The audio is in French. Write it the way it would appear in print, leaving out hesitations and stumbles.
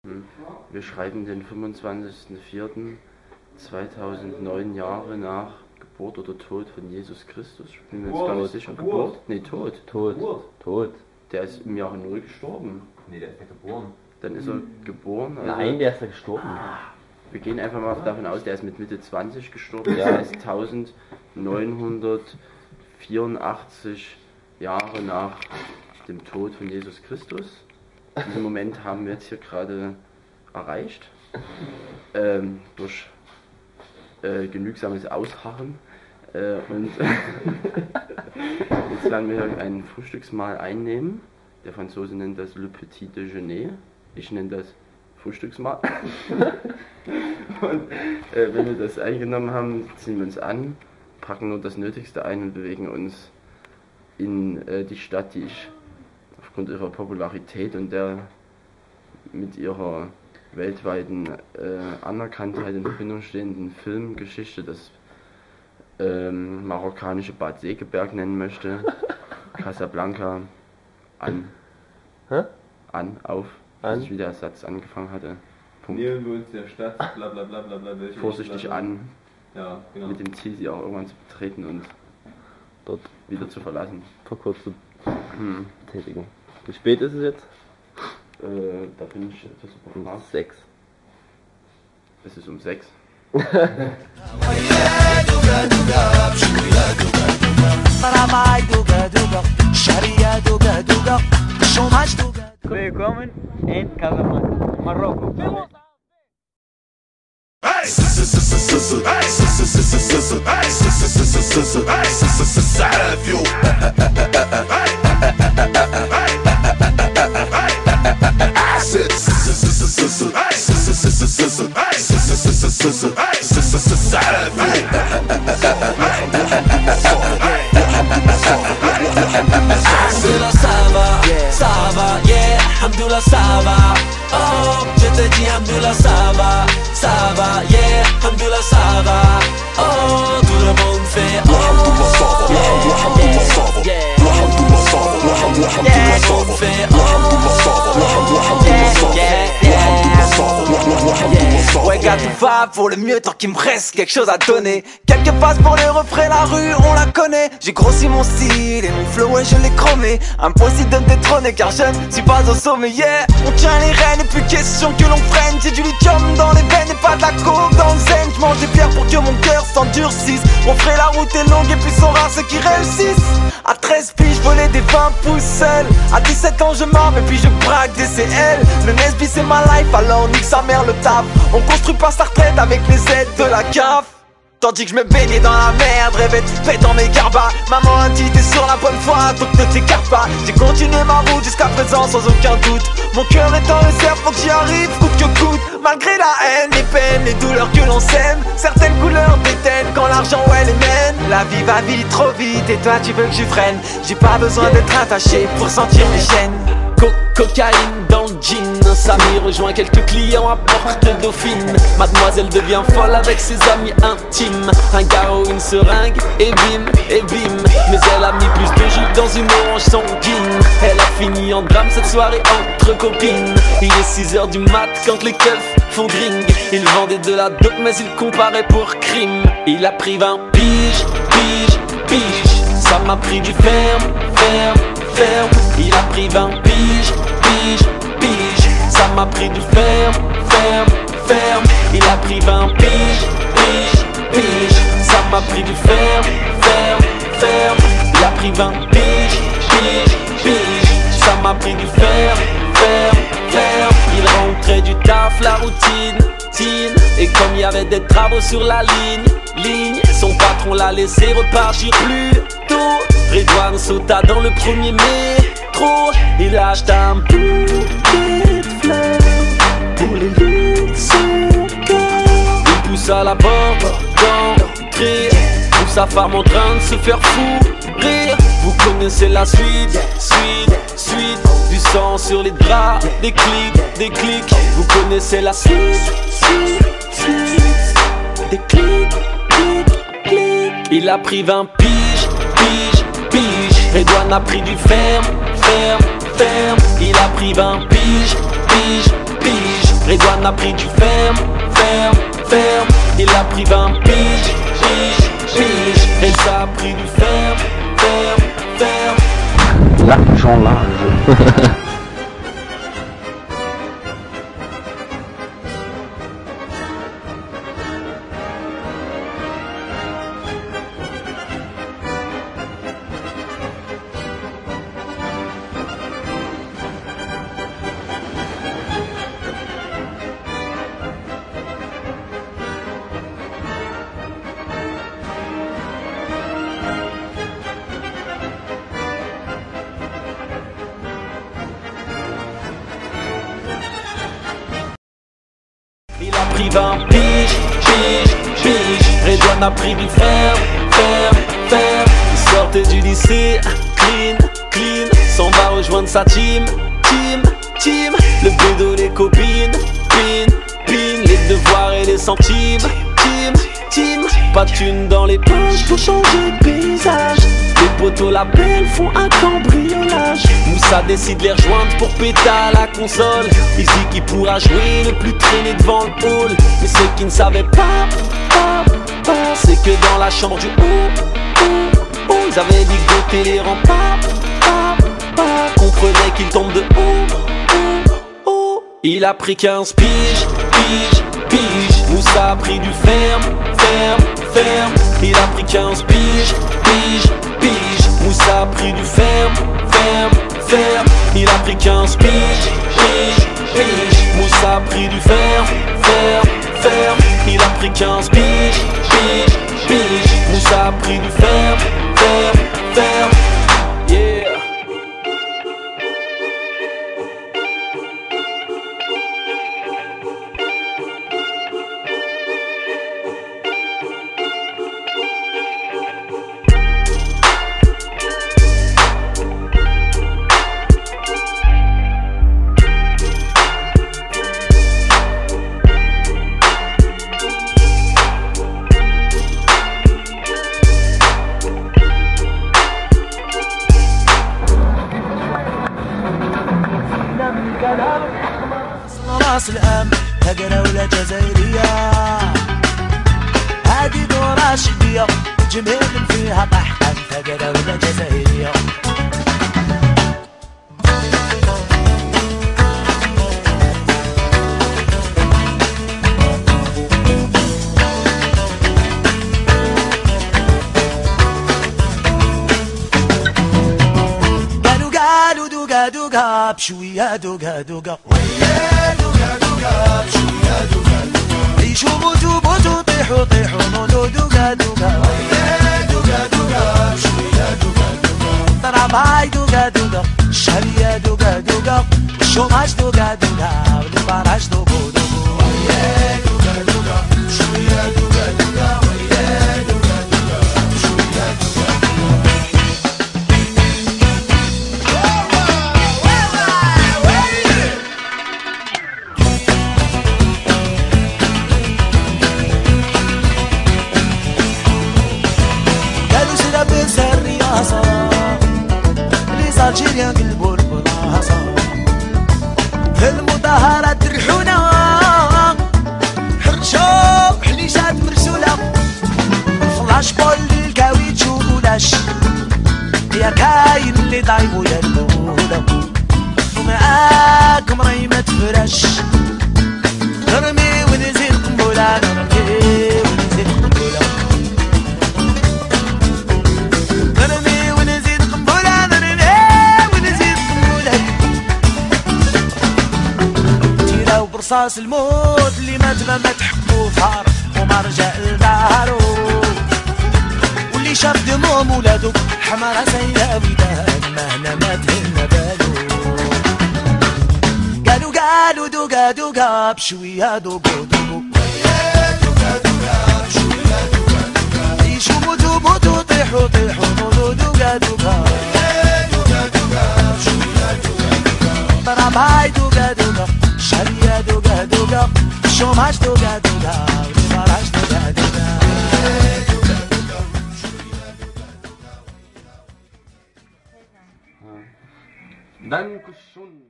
Wir schreiben den 25.04.2009, Jahre nach Geburt oder Tod von Jesus Christus. Ich bin mir jetzt gar nicht sicher. Geburt? Nee, Tod. Tod. Der ist im Jahre 0 gestorben. Nee, der ist ja geboren. Dann ist er geboren. Also Nein, der ist ja gestorben. wir gehen einfach mal davon aus, der ist mit Mitte 20 gestorben. Ja. Das heißt 1984 Jahre nach dem Tod von Jesus Christus. Diesen Moment haben wir jetzt hier gerade erreicht. Durch genügsames Ausharren. Und jetzt werden wir ein Frühstücksmahl einnehmen. Der Franzose nennt das Le Petit Déjeuner. Ich nenne das Frühstücksmahl. Und wenn wir das eingenommen haben, ziehen wir uns an, packen nur das Nötigste ein und bewegen uns in die Stadt, die ich aufgrund ihrer Popularität und der mit ihrer weltweiten Anerkanntheit in Verbindung stehenden Filmgeschichte das marokkanische Bad Segeberg nennen möchte. Casablanca als wie der Satz angefangen hatte. Punkt. Nähern wir uns der Stadt, bla bla bla bla bla. Vorsichtig an. Ja, genau. Mit dem Ziel, sie auch irgendwann zu betreten und dort wieder zu verlassen. Parkour zu tätigen. Wie spät ist es jetzt? Da bin ich etwas überrascht. 6. Es ist um 6. Willkommen in Casablanca, Morocco. Alhamdoulilah ça va, oh je te dis Alhamdoulilah ça va, yeah, Alhamdoulilah ça va, oh tout le monde fait oh, ouais gars tout va pour le mieux tant qu'il me reste quelque chose à donner. Quelques passes pour les refrains, la rue on la connaît. J'ai grossi mon style et mon flow ouais je l'ai chromé. Impossible de me détrôner car je ne suis pas au sommet, yeah. On tient les rênes et plus question que l'on freine. J'ai du lithium dans les veines et pas de la coke dans le zen. J'mange des pierres pour que mon cœur s'endurcisse. Mon frère la route est longue et puis sont rares ceux qui réussissent. À 13 piges volais des 20 pouces seul. À 17 ans je marre et puis je braque des CL. Le Nesby c'est ma life alors nique sa mère le taf. On construit pas sa retraite avec les aides de la CAF. Tandis que je me baignais dans la merde, rêvais de pétant mes garbats. Maman a dit t'es sur la bonne voie, donc ne t'écarte pas. J'ai continué ma route jusqu'à présent sans aucun doute. Mon cœur est en réserve, faut que j'y arrive, coûte que coûte. Malgré la haine, les peines, les douleurs que l'on sème. Certaines couleurs déteignent quand l'argent ouais les mène. La vie va vite, trop vite, et toi tu veux que je freine. J'ai pas besoin d'être attaché pour sentir mes chaînes. Cocaïne dans le jean, Samy rejoint quelques clients à Porte Dauphine. Mademoiselle devient folle avec ses amis intimes. Un garrot, une seringue, et bim. Mais elle a mis plus de jus dans une orange sanguine. Elle a fini en drame cette soirée entre copines. Il est 6h du mat quand les keufs font drink. Il vendait de la dope mais il comparait pour crime. Il a pris 20 piges. Ça m'a pris du ferme. Il a pris 20 piges. Ça m'a pris du ferme. Il a pris 20 piges. Ça m'a pris du ferme. Il a pris 20 piges. Ça m'a pris du ferme. Il rentrait du taf, la routine. Et comme il y avait des travaux sur la ligne, son patron l'a laissé repartir plus tôt. Redouane sauta dans le premier métro. Il a acheté un bouquet de fleurs pour les lieux de son cœur. Il poussa la porte d'entrée, trouve sa femme en train de se faire rire. Vous connaissez la suite. Du sang sur les draps, des clics. Vous connaissez la suite. Des clics. Il a pris 20 piges. Redouane a pris du ferme. Il a pris 20 piges. Redouane a pris du ferme, ferme, ferme. Il a pris 20 piges, piges, piges. Et ça a pris du ferme, ferme, ferme. L'argent large. Il a pris 20 piges, piges, piges. Redouane a pris du ferme, ferme, ferme. Il sortait du lycée, clean, clean. S'en va rejoindre sa team, team, team. Le bédo, les copines, pin, pin. Les devoirs et les centimes, team, team. Pas de thunes dans les poches pour changer de paysage. Les potos la belle font un cambriolage. Moussa décide de les rejoindre pour péter à la console. Il dit qu'il pourra jouer, ne plus traîner devant le hall. Mais ce qu'il ne savait pas, c'est que dans la chambre du haut, ils avaient dit que goûter les remparts, comprenait qu'il tombe de haut. Il a pris 15 piges, piges, piges. Moussa a pris du ferme, ferme, ferme. Il a pris 15 piges, piges, piges. Moussa a pris du ferme, ferme, ferme. Il a pris 15 piges, piges, piges. Moussa a pris du ferme, ferme, ferme. Il a pris 15 piges, piges, piges. Moussa a pris du ferme, ferme, ferme. Yeah. راس الام هقرة ولا جزائرية هادي دورة شبية جميل فيها طحطح هقرة ولا جزائرية قالوا دوقا دوقا بشوية دوقا دوقا عيشوا موتوا موتوا طيحوا طيحوا نونو دوقا دوقا دوقا دوقا شوية دوقا دوقا ضرب هاي دوقا دوقا الشهرية دوقا دوقا الشوماج دوقا دوقا والبراج دوقو دوقو دوقا دوقا شوية دوقا دوقا دوقا دوقا شوية دوقا الجيريان قلبوا البلاصة المظاهرات ريحونا حرشوا حليشات مرسولة فلاش بول الكاويتش ولاش يا كاين اللي ضايبو يا الأولى ومعاكم راي ما تفرش نرمي ونزيد قنبلة نرمي ونزيد قنبلة برصاص الموت اللي مات ما تحبو ثار وما رجع لدارو واللي شاف دموم ولادو حمارة سايلة ودان ما هنا ما تهنا بالو قالوا دوقا دوقا بشوية دوقو دوقو دوقا دوقا بشوية دوقا دوقا عيشوا موتوا موتوا طيحوا طيحوا نونو دوقا دوقا دوقا دوقا بشوية دوقا دوقا ضرب هاي دوقا دوقا الشهرية دوقا دوقا الشوماج دوقا دوقا والبراج دوقا دوقا Dankeschön.